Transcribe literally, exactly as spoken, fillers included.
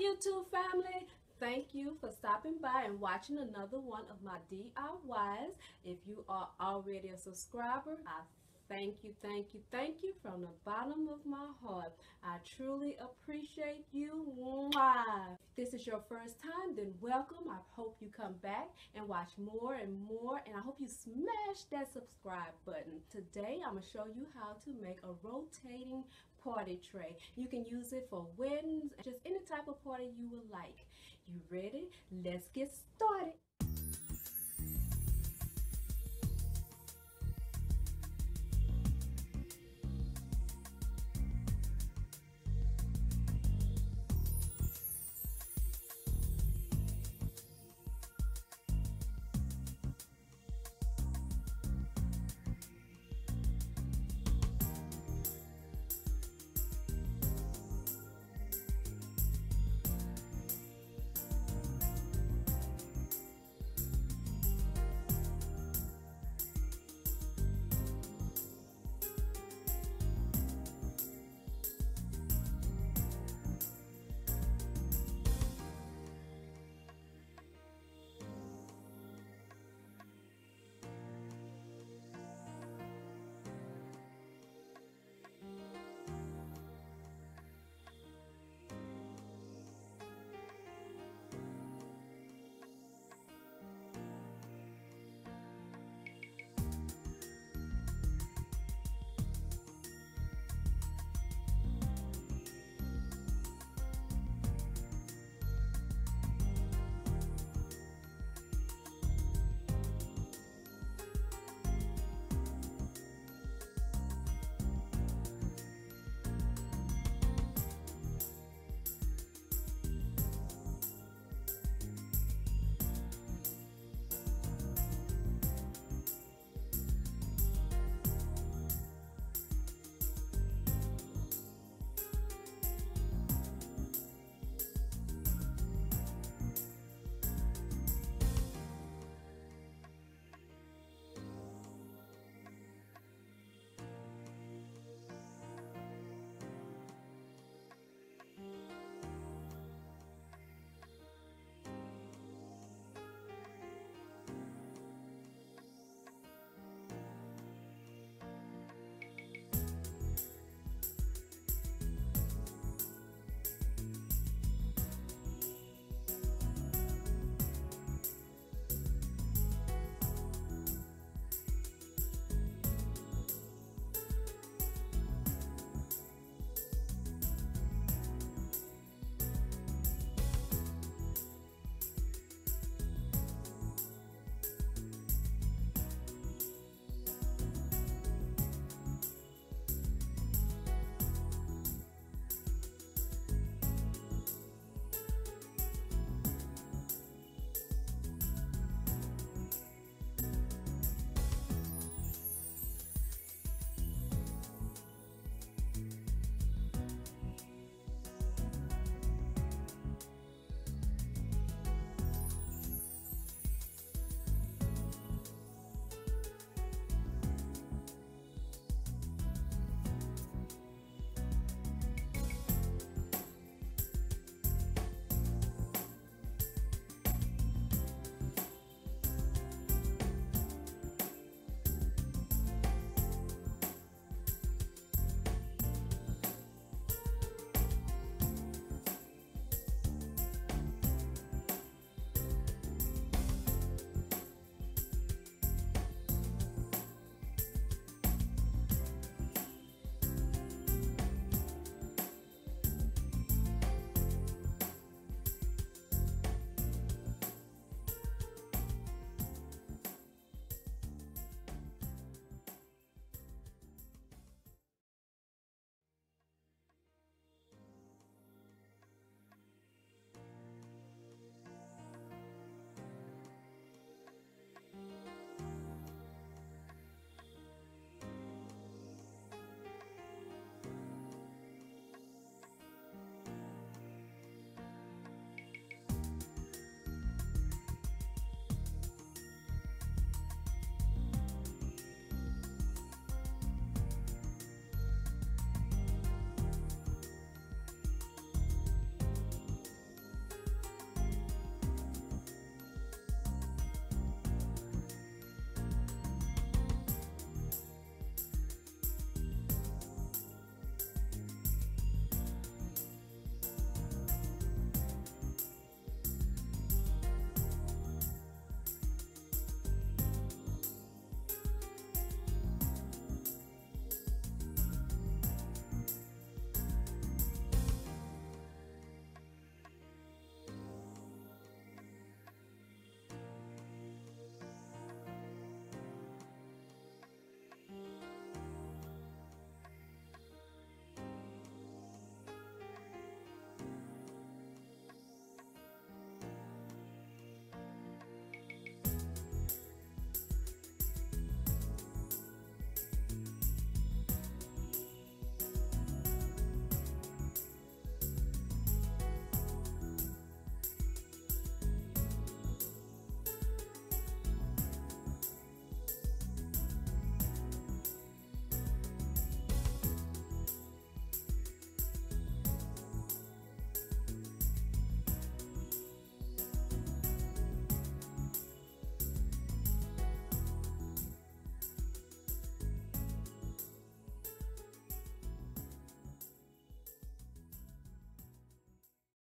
YouTube family, thank you for stopping by and watching another one of my D I Ys. If you are already a subscriber, I thank you, thank you, thank you from the bottom of my heart. I truly appreciate you. Mwah. If this is your first time, then welcome. I hope you come back and watch more and more, and I hope you smash that subscribe button. Today I'm going to show you how to make a rotating party tray. You can use it for weddings, just any type of party you would like. You ready? Let's get started.